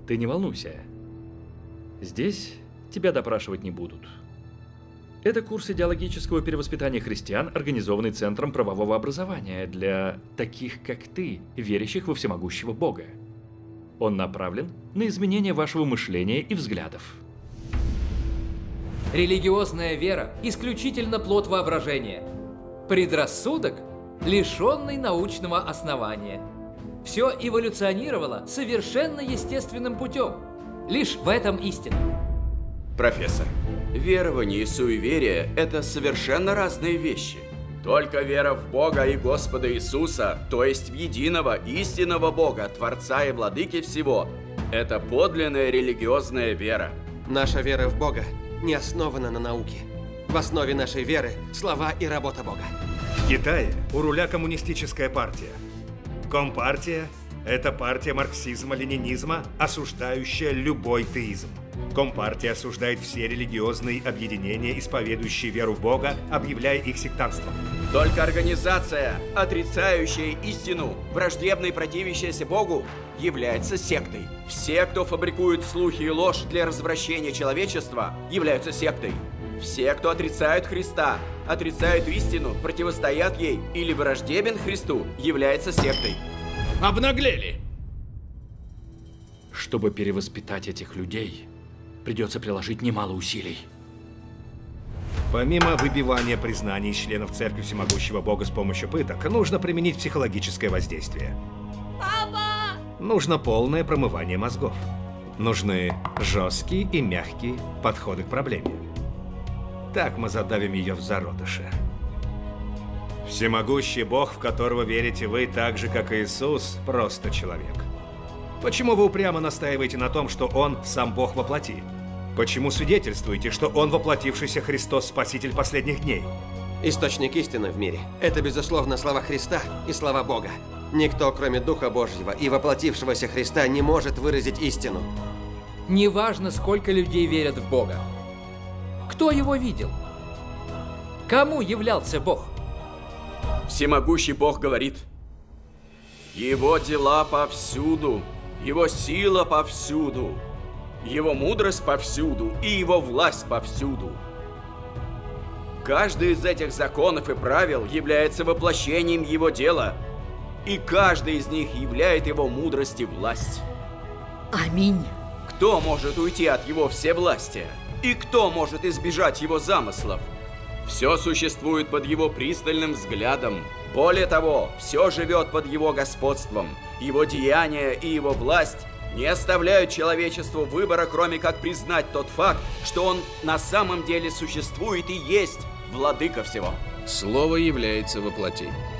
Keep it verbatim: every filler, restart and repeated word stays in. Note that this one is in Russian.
Ты не волнуйся. Здесь тебя допрашивать не будут. Это курс идеологического перевоспитания христиан, организованный Центром правового образования для таких, как ты, верящих во всемогущего Бога. Он направлен на изменение вашего мышления и взглядов. Религиозная вера – исключительно плод воображения. Предрассудок – лишенный научного основания. Все эволюционировало совершенно естественным путем. Лишь в этом истина. Профессор, верование и суеверие – это совершенно разные вещи. Только вера в Бога и Господа Иисуса, то есть в единого, истинного Бога, Творца и Владыки всего – это подлинная религиозная вера. Наша вера в Бога не основана на науке. В основе нашей веры – слова и работа Бога. В Китае у руля коммунистическая партия. Компартия – это партия марксизма-ленинизма, осуждающая любой теизм. Компартия осуждает все религиозные объединения, исповедующие веру в Бога, объявляя их сектантством. Только организация, отрицающая истину, враждебно и противящаяся Богу, является сектой. Все, кто фабрикует слухи и ложь для развращения человечества, являются сектой. Все, кто отрицают Христа, отрицают истину, противостоят ей или враждебен Христу, является сектой. Обнаглели! Чтобы перевоспитать этих людей, придется приложить немало усилий. Помимо выбивания признаний членов Церкви Всемогущего Бога с помощью пыток, нужно применить психологическое воздействие. Папа! Нужно полное промывание мозгов. Нужны жесткие и мягкие подходы к проблеме. Так мы задавим ее в зародыше. Всемогущий Бог, в которого верите вы, так же, как и Иисус, просто человек. Почему вы упрямо настаиваете на том, что Он сам Бог во плоти? Почему свидетельствуете, что Он воплотившийся Христос, Спаситель последних дней? Источник истины в мире – это, безусловно, слова Христа и слова Бога. Никто, кроме Духа Божьего и воплотившегося Христа, не может выразить истину. Неважно, сколько людей верят в Бога. Кто его видел? Кому являлся Бог? Всемогущий Бог говорит: Его дела повсюду, Его сила повсюду, Его мудрость повсюду и Его власть повсюду. Каждый из этих законов и правил является воплощением Его дела, и каждый из них являет Его мудрость и власть. Аминь. Кто может уйти от Его всевластия? И кто может избежать Его замыслов? Все существует под Его пристальным взглядом. Более того, все живет под Его господством. Его деяния и Его власть не оставляют человечеству выбора, кроме как признать тот факт, что Он на самом деле существует и есть Владыка всего. Слово является во плоти.